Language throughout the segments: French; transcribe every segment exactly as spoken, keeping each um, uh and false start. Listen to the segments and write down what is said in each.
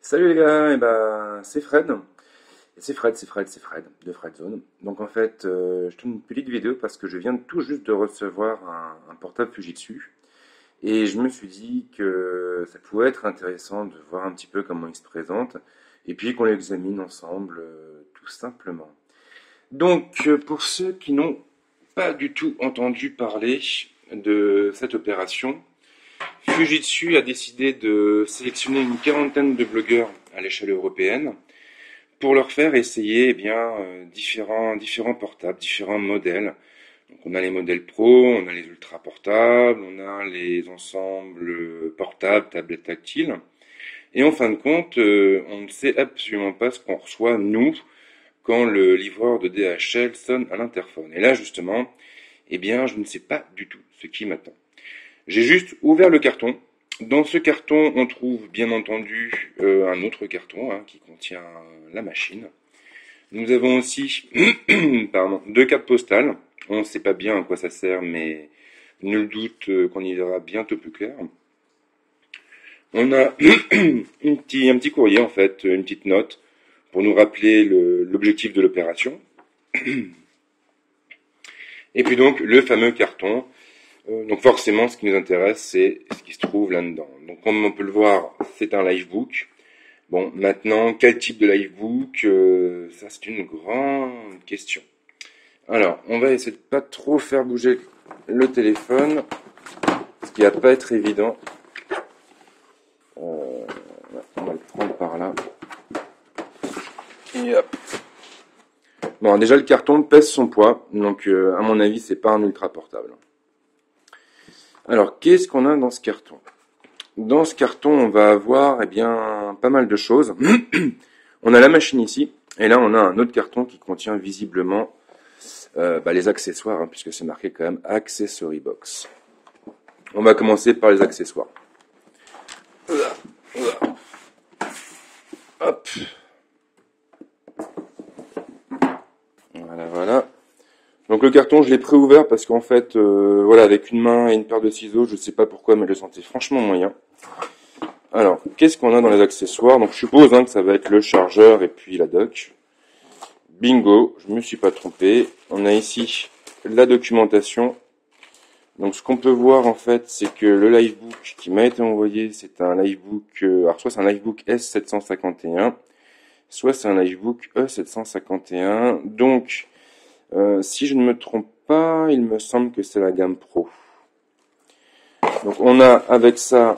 Salut les gars, et ben c'est Fred. Et C'est Fred, c'est Fred, c'est Fred, de Fredzone. Donc en fait, euh, je tourne une petite vidéo parce que je viens tout juste de recevoir un, un portable Fujitsu. Et je me suis dit que ça pouvait être intéressant de voir un petit peu comment il se présente. Et puis qu'on l'examine ensemble, euh, tout simplement. Donc euh, pour ceux qui n'ont pas du tout entendu parler de cette opération, Fujitsu a décidé de sélectionner une quarantaine de blogueurs à l'échelle européenne pour leur faire essayer eh bien, euh, différents, différents portables, différents modèles. Donc on a les modèles pro, on a les ultra portables, on a les ensembles portables, tablettes tactiles. Et en fin de compte, euh, on ne sait absolument pas ce qu'on reçoit, nous, quand le livreur de D H L sonne à l'interphone. Et là, justement, eh bien, je ne sais pas du tout ce qui m'attend. J'ai juste ouvert le carton. Dans ce carton, on trouve bien entendu euh, un autre carton hein, qui contient la machine. Nous avons aussi pardon, deux cartes postales. On ne sait pas bien à quoi ça sert, mais nul doute euh, qu'on y verra bientôt plus clair. On a une petit, un petit courrier, en fait, une petite note, pour nous rappeler le, l'objectif de l'opération. Et puis donc, le fameux carton. Euh, donc forcément, ce qui nous intéresse, c'est ce qui se trouve là-dedans. Donc comme on peut le voir, c'est un livebook. Bon, maintenant, quel type de livebook euh, Ça, c'est une grande question. Alors, on va essayer de pas trop faire bouger le téléphone, ce qui va pas être évident. Euh, on va le prendre par là. Et hop. Bon, déjà, le carton pèse son poids, donc euh, à mon avis, c'est pas un ultra portable. Alors, qu'est-ce qu'on a dans ce carton? Dans ce carton, on va avoir eh bien, pas mal de choses. On a la machine ici, et là, on a un autre carton qui contient visiblement euh, bah, les accessoires, hein, puisque c'est marqué quand même Accessory Box. On va commencer par les accessoires. Hop. Voilà, voilà. Donc le carton, je l'ai préouvert parce qu'en fait, euh, voilà, avec une main et une paire de ciseaux, je ne sais pas pourquoi, mais je le sentais franchement moyen. Alors, qu'est-ce qu'on a dans les accessoires? Donc je suppose hein, que ça va être le chargeur et puis la dock. Bingo, je me suis pas trompé. On a ici la documentation. Donc ce qu'on peut voir en fait, c'est que le livebook qui m'a été envoyé, c'est un livebook, euh, alors soit c'est un livebook S sept cent cinquante et un, soit c'est un livebook E sept cent cinquante et un. Donc Euh, si je ne me trompe pas, il me semble que c'est la gamme Pro. Donc on a avec ça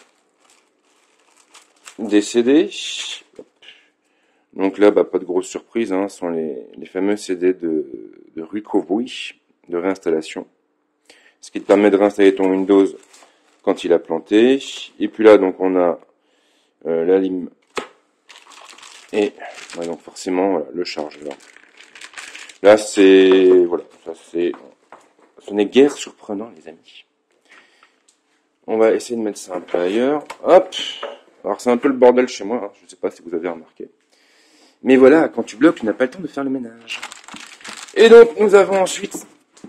des C D. Donc là, bah, pas de grosse surprise, hein, ce sont les, les fameux C D de, de recovery, de réinstallation. Ce qui te permet de réinstaller ton Windows quand il a planté. Et puis là, donc on a euh, la lime et ouais, donc forcément voilà, le chargeur. Là, c'est, voilà, ça c'est, ce n'est guère surprenant, les amis. On va essayer de mettre ça un peu ailleurs. Hop. Alors, c'est un peu le bordel chez moi, hein. Je ne sais pas si vous avez remarqué. Mais voilà, quand tu bloques, tu n'as pas le temps de faire le ménage. Et donc, nous avons ensuite,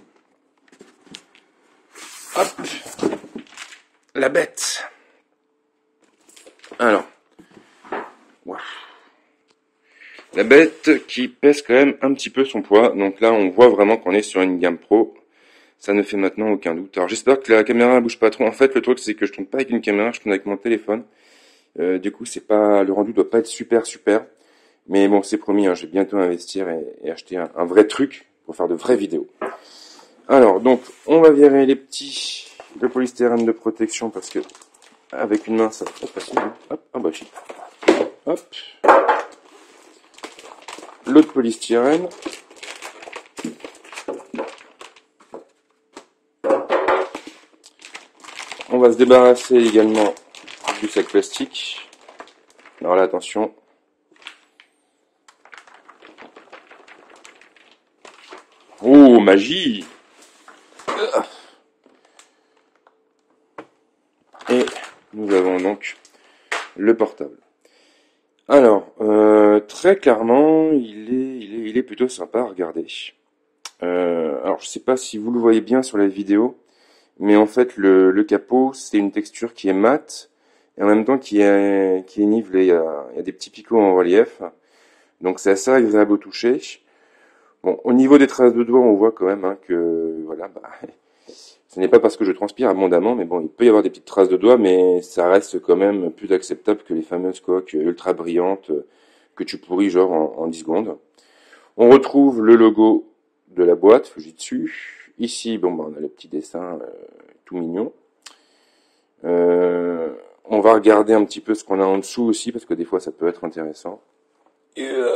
hop, la bête. Alors, wow. La bête qui pèse quand même un petit peu son poids. Donc là, on voit vraiment qu'on est sur une gamme pro. Ça ne fait maintenant aucun doute. Alors j'espère que la caméra ne bouge pas trop. En fait, le truc, c'est que je tourne pas avec une caméra, je tourne avec mon téléphone. Euh, du coup, c'est pas, le rendu doit pas être super super. Mais bon, c'est promis, hein, je vais bientôt investir et, et acheter un, un vrai truc pour faire de vraies vidéos. Alors, donc, on va virer les petits, le polystyrène de protection parce que avec une main, ça va pas passer. Hop, ah bah, hop. L'autre polystyrène. On va se débarrasser également du sac plastique. Alors là, attention. Oh, magie! Et nous avons donc le portable. Alors, euh, très clairement, il est, il est, il est plutôt sympa à regarder. Euh, alors, je sais pas si vous le voyez bien sur la vidéo, mais en fait, le, le capot, c'est une texture qui est mate, et en même temps qui est, qui est nivelé. Il y a, il y a des petits picots en relief. Donc c'est assez agréable au toucher. Bon, au niveau des traces de doigts, on voit quand même hein, que voilà, bah, ce n'est pas parce que je transpire abondamment, mais bon, il peut y avoir des petites traces de doigts, mais ça reste quand même plus acceptable que les fameuses coques ultra brillantes que tu pourris genre en, en dix secondes. On retrouve le logo de la boîte Fujitsu. Ici, bon, bah, on a le petit dessin euh, tout mignon. Euh, on va regarder un petit peu ce qu'on a en dessous aussi, parce que des fois ça peut être intéressant. Et euh,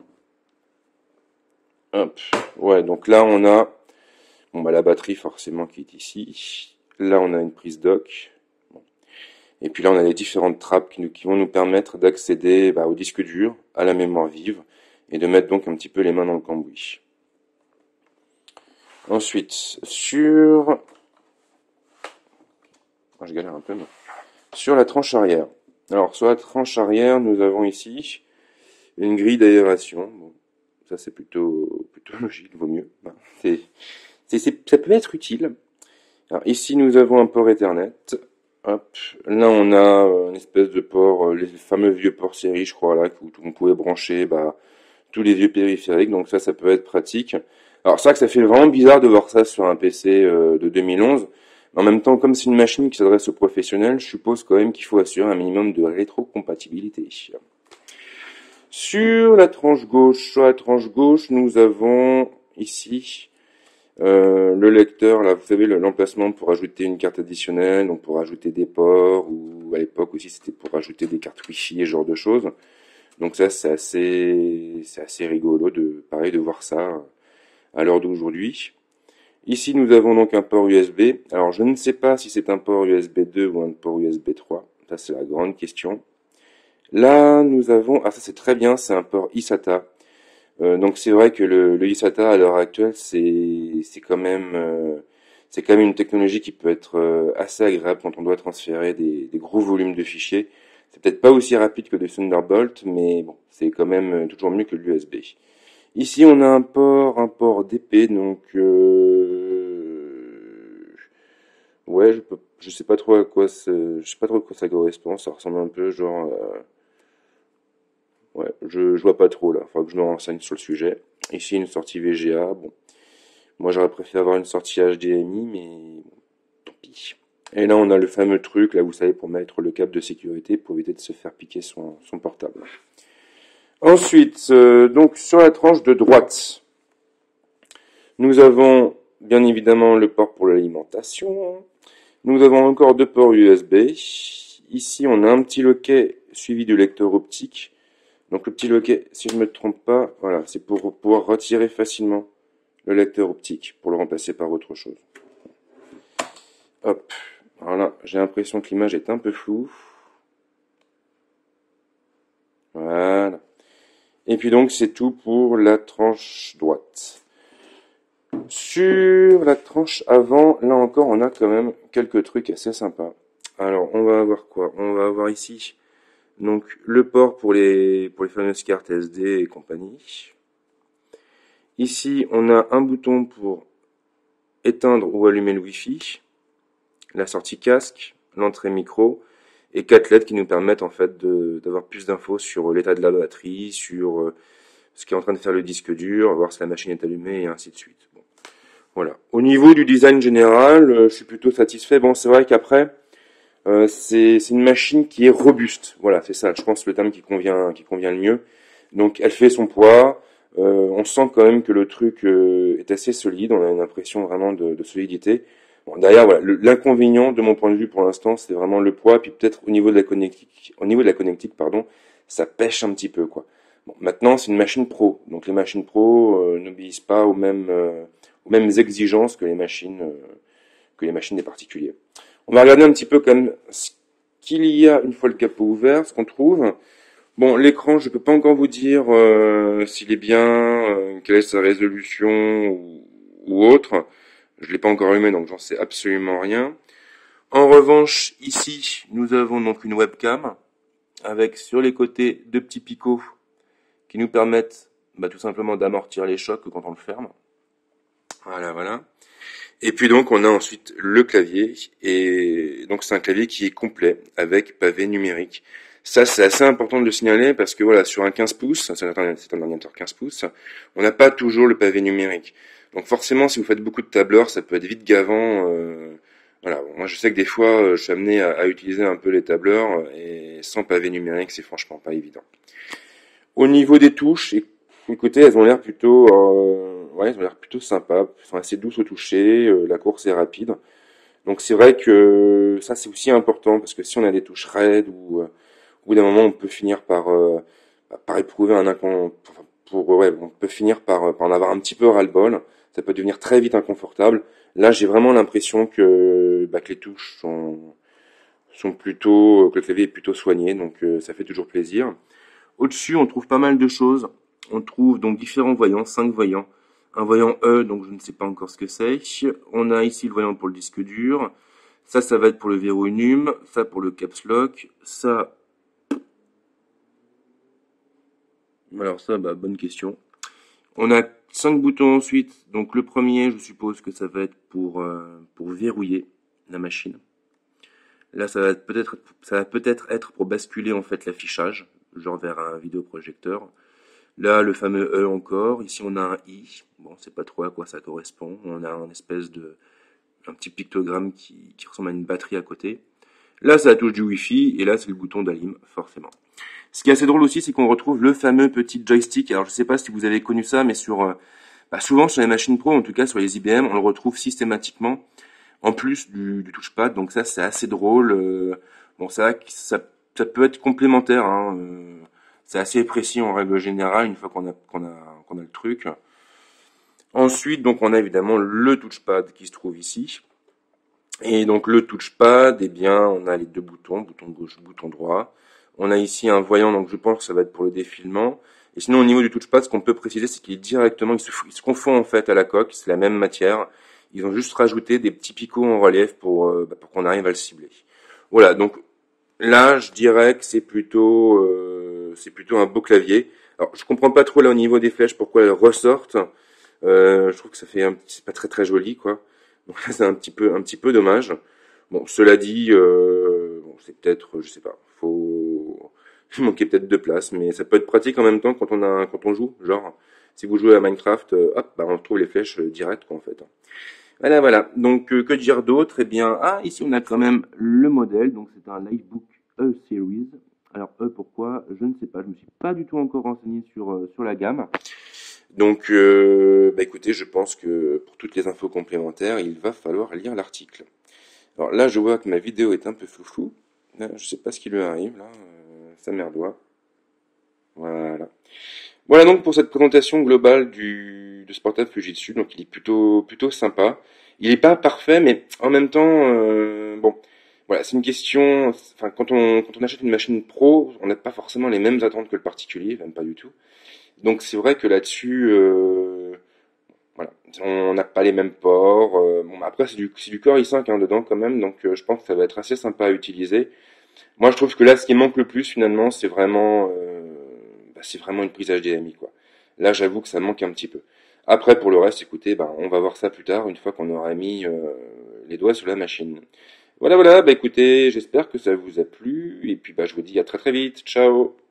hop. Ouais, donc là on a bon, bah, la batterie forcément qui est ici. Là on a une prise dock. Bon. Et puis là on a les différentes trappes qui, nous, qui vont nous permettre d'accéder bah, au disque dur, à la mémoire vive, et de mettre donc un petit peu les mains dans le cambouis. Ensuite, sur... Oh, je galère un peu, mais... Sur la tranche arrière. Alors, sur la tranche arrière, nous avons ici une grille d'aération. Bon, ça, c'est plutôt, plutôt logique, vaut mieux. C'est, c'est, c'est, ça peut être utile. Alors, ici, nous avons un port Ethernet. Hop. Là, on a une espèce de port, les fameux vieux ports série, je crois, là, où on pouvait brancher bah, tous les vieux périphériques. Donc ça, ça peut être pratique. Alors, c'est vrai que ça fait vraiment bizarre de voir ça sur un P C euh, de deux mille onze. En même temps, comme c'est une machine qui s'adresse aux professionnels, je suppose quand même qu'il faut assurer un minimum de rétrocompatibilité. Sur la tranche gauche, sur la tranche gauche, nous avons ici euh, le lecteur. Là, vous savez, l'emplacement pour ajouter une carte additionnelle, donc pour ajouter des ports, ou à l'époque aussi c'était pour ajouter des cartes Wi-Fi et ce genre de choses. Donc ça, c'est assez, c'est assez rigolo de, pareil, de voir ça à l'heure d'aujourd'hui. Ici, nous avons donc un port U S B. Alors, je ne sais pas si c'est un port U S B deux ou un port U S B trois. Ça, c'est la grande question. Là, nous avons... Ah, ça, c'est très bien. C'est un port I SATA. Euh, donc, c'est vrai que le, le I SATA, à l'heure actuelle, c'est c'est quand même... Euh, c'est quand même une technologie qui peut être euh, assez agréable quand on doit transférer des, des gros volumes de fichiers. C'est peut-être pas aussi rapide que le Thunderbolt, mais bon, c'est quand même toujours mieux que l'U S B. Ici, on a un port, un port D P, donc euh... ouais, je peux, je sais pas trop à quoi, je sais pas trop à quoi ça correspond. Ça ressemble un peu genre, euh... ouais, je, je vois pas trop là. Faudra que je me renseigne sur le sujet. Ici, une sortie V G A. Bon, moi j'aurais préféré avoir une sortie H D M I, mais bon, tant pis. Et là, on a le fameux truc là, vous savez, pour mettre le câble de sécurité pour éviter de se faire piquer son, son portable. Ensuite, euh, donc sur la tranche de droite, nous avons bien évidemment le port pour l'alimentation. Nous avons encore deux ports U S B. Ici, on a un petit loquet suivi du lecteur optique. Donc le petit loquet, si je ne me trompe pas, voilà, c'est pour pouvoir retirer facilement le lecteur optique, pour le remplacer par autre chose. Hop, voilà, j'ai l'impression que l'image est un peu floue. Voilà. Et puis donc, c'est tout pour la tranche droite. Sur la tranche avant, là encore, on a quand même quelques trucs assez sympas. Alors, on va avoir quoi? On va avoir ici, donc, le port pour les, pour les fameuses cartes S D et compagnie. Ici, on a un bouton pour éteindre ou allumer le Wi-Fi, la sortie casque, l'entrée micro, et quatre L E D qui nous permettent en fait d'avoir plus d'infos sur l'état de la batterie, sur euh, ce qui est en train de faire le disque dur, voir si la machine est allumée et ainsi de suite. Bon. Voilà. Au niveau du design général, euh, je suis plutôt satisfait. Bon, c'est vrai qu'après, euh, c'est une machine qui est robuste. Voilà, c'est ça, je pense, le terme qui convient, qui convient le mieux. Donc, elle fait son poids. Euh, on sent quand même que le truc euh, est assez solide. On a une impression vraiment de, de solidité. Bon, derrière, voilà, l'inconvénient de mon point de vue pour l'instant, c'est vraiment le poids, puis peut-être au niveau de la connectique, au niveau de la connectique, pardon, ça pêche un petit peu, quoi. Bon, maintenant, c'est une machine pro, donc les machines pro euh, n'obéissent pas aux mêmes, euh, aux mêmes exigences que les machines, euh, que les machines des particuliers. On va regarder un petit peu comme ce qu'il y a une fois le capot ouvert, ce qu'on trouve. Bon, l'écran, je peux pas encore vous dire euh, s'il est bien, euh, quelle est sa résolution ou, ou autre. Je l'ai pas encore allumé, donc j'en sais absolument rien. En revanche, ici, nous avons donc une webcam avec sur les côtés deux petits picots qui nous permettent bah, tout simplement d'amortir les chocs quand on le ferme. Voilà, voilà. Et puis donc on a ensuite le clavier, et donc c'est un clavier qui est complet avec pavé numérique. Ça c'est assez important de le signaler parce que voilà, sur un quinze pouces, c'est un, c'est un ordinateur quinze pouces, on n'a pas toujours le pavé numérique. Donc forcément si vous faites beaucoup de tableurs, ça peut être vite gavant. Euh, voilà, moi je sais que des fois je suis amené à, à utiliser un peu les tableurs, et sans pavé numérique c'est franchement pas évident. Au niveau des touches, écoutez, elles ont l'air plutôt, euh, ouais, elles ont l'air plutôt sympas. Elles sont assez douces au toucher. Euh, la course est rapide. Donc c'est vrai que ça c'est aussi important parce que si on a des touches raides ou euh, au bout d'un moment on peut finir par euh, par éprouver un incon, pour, pour ouais, on peut finir par par en avoir un petit peu ras-le-bol. Ça peut devenir très vite inconfortable. Là j'ai vraiment l'impression que bah, que les touches sont sont plutôt, que le clavier est plutôt soigné, donc euh, ça fait toujours plaisir. Au-dessus, on trouve pas mal de choses. On trouve donc différents voyants, cinq voyants. Un voyant E, donc je ne sais pas encore ce que c'est. On a ici le voyant pour le disque dur. Ça, ça va être pour le verrou num. Ça pour le caps lock. Ça... Alors ça, bah, bonne question. On a cinq boutons ensuite. Donc le premier, je suppose que ça va être pour, euh, pour verrouiller la machine. Là, ça va peut-être, ça va peut-être être pour basculer en fait l'affichage, genre vers un vidéoprojecteur. Là, le fameux E encore. Ici, on a un I. Bon, c'est pas trop à quoi ça correspond. On a un espèce de, un petit pictogramme qui, qui ressemble à une batterie à côté. Là, c'est la touche du Wi-Fi. Et là, c'est le bouton d'Alim, forcément. Ce qui est assez drôle aussi, c'est qu'on retrouve le fameux petit joystick. Alors, je sais pas si vous avez connu ça, mais sur, euh, bah, souvent sur les machines pro, en tout cas sur les I B M, on le retrouve systématiquement en plus du, du touchpad. Donc ça, c'est assez drôle. Euh, bon, ça, ça, ça peut être complémentaire, hein. Euh, c'est assez précis en règle générale une fois qu'on a, qu'on a, qu'on a le truc. Ensuite, donc, on a évidemment le touchpad qui se trouve ici. Et donc, le touchpad, eh bien, on a les deux boutons, bouton gauche, bouton droit. On a ici un voyant, donc je pense que ça va être pour le défilement. Et sinon, au niveau du touchpad, ce qu'on peut préciser, c'est qu'il est directement, il se, il se confond en fait à la coque, c'est la même matière. Ils ont juste rajouté des petits picots en relief pour, euh, pour qu'on arrive à le cibler. Voilà, donc là, je dirais que c'est plutôt, euh, c'est plutôt un beau clavier. Alors, je comprends pas trop là au niveau des flèches pourquoi elles ressortent. Euh, je trouve que ça fait, un, c'est pas très très joli, quoi. Donc là, c'est un petit peu, un petit peu dommage. Bon, cela dit, euh, bon, c'est peut-être, je sais pas, faut, il manquait peut-être de place, mais ça peut être pratique en même temps quand on a, quand on joue. Genre, si vous jouez à Minecraft, euh, hop, bah on trouve les flèches euh, directes, quoi, en fait. Voilà, voilà. Donc, euh, que dire d'autre? Eh bien, ah, ici on a quand même le modèle. Donc, c'est un Livebook E Series. Alors, E, pourquoi? Je ne sais pas. Je me suis pas du tout encore renseigné sur euh, sur la gamme. Donc, euh, bah écoutez, je pense que pour toutes les infos complémentaires, il va falloir lire l'article. Alors là, je vois que ma vidéo est un peu flouflou. Là, je sais pas ce qui lui arrive, là. Euh, ça merdoit. Voilà. Voilà donc pour cette présentation globale du, de ce portable Fujitsu. Donc il est plutôt, plutôt sympa. Il est pas parfait, mais en même temps, euh, bon, voilà, c'est une question. Enfin, quand on, quand on achète une machine pro, on n'a pas forcément les mêmes attentes que le particulier, même pas du tout. Donc c'est vrai que là-dessus, euh, voilà, on n'a pas les mêmes ports. Euh, bon, après c'est du, c'est du Core i cinq hein, dedans quand même, donc euh, je pense que ça va être assez sympa à utiliser. Moi je trouve que là, ce qui manque le plus finalement, c'est vraiment, euh, bah, c'est vraiment une prise H D M I quoi. Là, j'avoue que ça manque un petit peu. Après, pour le reste, écoutez, bah, on va voir ça plus tard, une fois qu'on aura mis euh, les doigts sur la machine. Voilà, voilà, bah écoutez, j'espère que ça vous a plu, et puis bah je vous dis à très très vite, ciao!